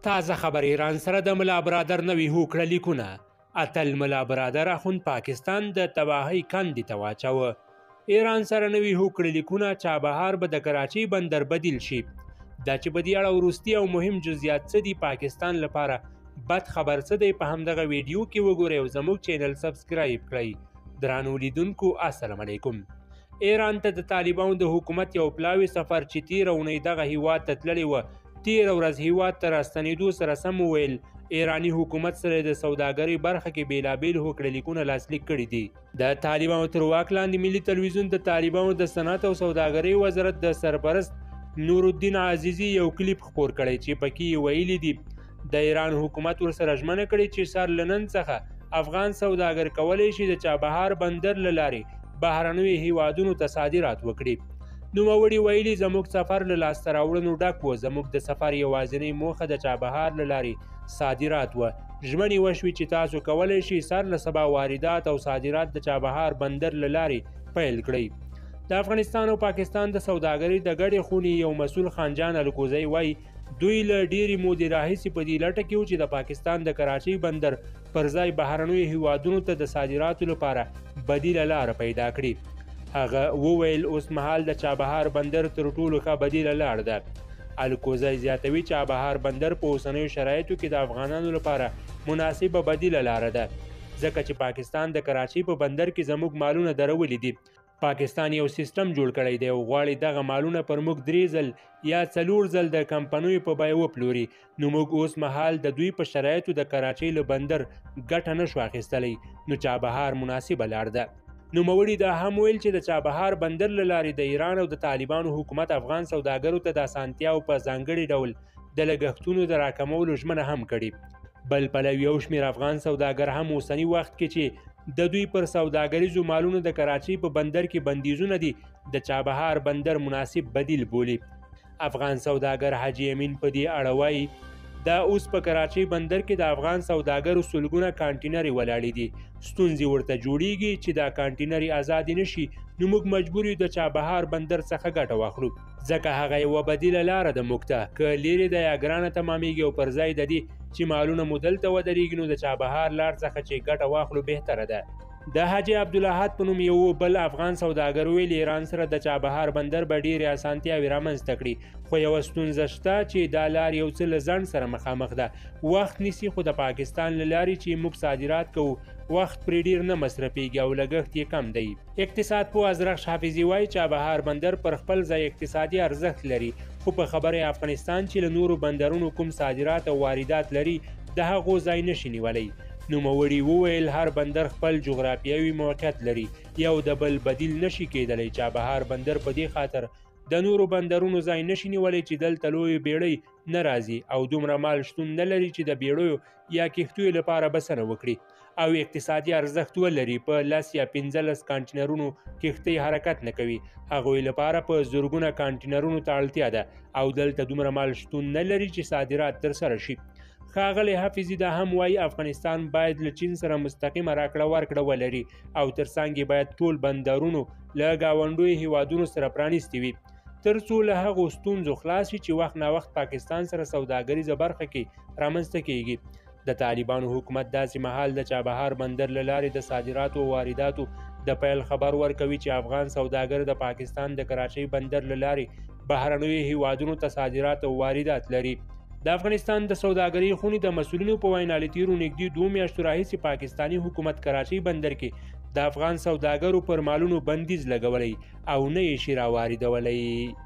تازه خبر ایران سره د ملا برادر نوي هوکړه لیکونه. اتل ملا برادر اخوند پاکستان د تباهۍ کندې ته واچوه. ایران سره نوي هوکړه لیکونه چابهار به د کراچۍ بندر بدیل شي. دا چې په دې اړه وروستي او مهم جزئیات څه دي پاکستان لپاره بد خبر څه دی په همدغه ویډیو کې وګورئ او زموږ چینل سبسکرایب کړئ. درانو لیدونکو السلام علیکم. ایران ته د طالبانو د حکومت یو پلاوي سفر چې تېره اونۍ دغه هیواد ته تللی وه تېره ورځ هیواد ته راستنېدو سره سم وویل ایراني حکومت سره د سوداګرۍ برخه کې بېلابېل هوکړه لیکونه لاسلیک کړي دي. د طالبانو تر واک لاندې ملي تلویزیون د طالبانو د صنعت او سوداګرۍ وزارت د سرپرست نورالدین عزیزي یو کلیپ خپور کړی چې پکې یې ویلي دي د ایران حکومت ورسره ژمنه کړې چې سر له نن څخه افغان سوداګر کولی شي د چابهار بندر له لارې بهرنیو هیوادونو ته صادرات وکړي. نوموړي ویلي زموږ سفر له لاسته راوړنو ډک و. زموږ د سفر یوازینۍ موخه د چابهار له لارې صادرات وه. ژمنې وشوې چې تاسو کولی شئ سر له سبا واردات او صادرات د چابهار بندر له لارې پیل کړئ. د افغانستان او پاکستان د سوداګرۍ د ګډې خونې یو مسؤل خانجان الکوزی وایي دوی له ډېرې مودې راهیسې په دې لټه کې و چې د پاکستان د کراچۍ بندر پر ځای بهرنیو هیوادونو ته د صادراتو لپاره بدیله لاره پیدا کړي. هغه وویل اوس مهال د چابهار بندر تر ټولو ښه بدیله لار ده. الکوزی زیاتوي چابهار بندر په اوسنیو شرایطو کې د افغانانو لپاره مناسبه بدیله لاره ده ځکه چې پاکستان د کراچۍ په بندر کې زموږ مالونه درولي دي. پاکستان یو سیستم جوړ کړی دی او غواړي دغه مالونه پر موږ 3 ځل یا 4 ځل د کمپنیو په بیه وپلوري. نو موږ اوس مهال د دوی په شرایطو د کراچۍ له بندر ګټه نشو اخیستلی نو چابهار مناسبه لار ده. نوموړي دا هم ویل چې د چابهار بندر له لارې د ایران او د طالبانو حکومت افغان سوداګرو ته د اسانتیاو په ځانګړي ډول د لګښتونو د راکمولو ژمنه هم کړې. بل پلوي یو شمېر افغان سوداګر هم اوسني وخت کې چې د دوی پر سوداګریزو مالونو د کراچۍ په بندر کې بندیزونه دي د چابهار بندر مناسب بدیل بولي. افغان سوداګر حاجي امین په دې اړه وایي دا اوس په کراچۍ بندر کې د افغان سوداګرو سلګونه کانټینرې ولاړې دي. ستونزې ورته جوړیږي چې دا کانټینرې ازادې نشي نو موږ مجبور یو د چابهار بندر څخه ګټه واخلو ځکه هغه یوه بدیله لاره ده موږ ته. که لیرې ده یا ګرانه تمامیږي او پر ځای د دې چې مالونه مو دلته ودرېږي نو د چابهار لار څخه چې ګټه واخلو بهتره ده. د حاجي عبدالاحد په نوم یو بل افغان سوداګر ویل ایران سره د چابهار بندر به ډېرې اسانتیاوې رامنځته کړي خو یوه ستونزه شته چې دا لار یو څه له ځنډ سره مخامخ ده. وخت نیسي خو د پاکستان له لارې چې موږ صادرات کوو وخت پرې ډېر نه مصرفیږي او لګښت یې کم دی. اقتصاد پوه ازرخش حافظي وایي چابهار بندر پر خپل ځای اقتصادي ارزښت لري خو په خبره افغانستان چې له نورو بندرونو کوم صادرات او واردات لري د هغو ځای نشي نیولی. نوموړي وویل هر بندر خپل جغرافیوي موقعیت لري یو د بل بدیل نشي کېدلی. چابهار بندر په دې خاطر د نورو بندرونو ځای نشي نیولی چې دلته لویې بیړۍ نه راځي او دومره مال شتون نه لري چې د بیړیو یا کښتیو لپاره بسنه وکړي او اقتصادي ارزښت ولري. په 10 یا 15 کانټینرونو کښتۍ حرکت نه کوي. هغوی لپاره په زرګونه کانټینرونو ته اړتیا ده او دلته دومره مال شتون نه لري چې صادرات ترسره شي. ښاغلی حافظي دا هم وایي افغانستان باید له چین سره مستقیمه راکړه ورکړه ولري او ترڅنګ یې باید ټول بندرونو له ګاونډیو هیوادونو سره پرانیستي وي تر څو له هغو ستونزو خلاص شي چې وخت ناوخت پاکستان سره سوداګریزه برخه کې رامنځته کیږي. د طالبانو حکومت داسې مهال د چابهار بندر له لارې د صادراتو او وارداتو د پیل خبر ورکوي چې افغان سوداګر د پاکستان د کراچۍ بندر له لارې بهرنیو هیوادونو ته صادرات او واردات لري. د افغانستان د سوداګرۍ خونې د مسؤلینو په وینا له تېرو نږدې 2 میاشتو راهیسې پاکستاني حکومت کراچۍ بندر کې د افغان سوداګرو پر مالونو بندیز لګولی او نه یې شي راواردولی.